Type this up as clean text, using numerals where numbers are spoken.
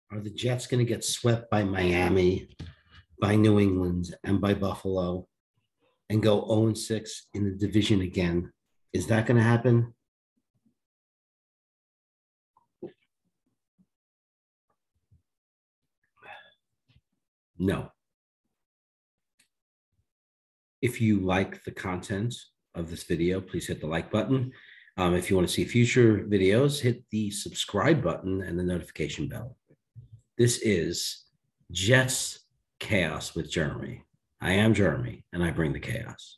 Are the Jets going to get swept by Miami, by New England, and by Buffalo and go 0-6 in the division again? Is that going to happen? No. If you like the content of this video, please hit the like button. If you want to see future videos, hit the subscribe button and the notification bell. This is Jets Chaos with Jeremy. I am Jeremy, and I bring the chaos.